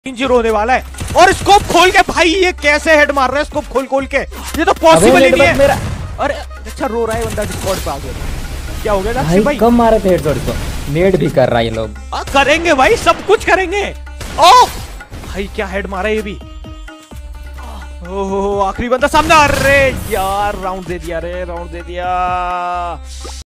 0 होने वाला है। और स्कोप खोल के भाई ये कैसे हेड मार रहा है स्कोप खोल खोल के, ये तो पॉसिबल ही नहीं है। मेरा अरे अच्छा रो रहा है बंदा, डिस्कॉर्ड पे आ गया। क्या हो गया भाई? कम मारे थे हेडशॉट को, नेट भी कर रहा है ये लोग। करेंगे भाई, सब कुछ करेंगे। ओ भाई क्या हेड मारा ये भी। ओहो आखिरी बंदा सामने। अरे यार राउंड दे दिया रे, राउंड दे दिया।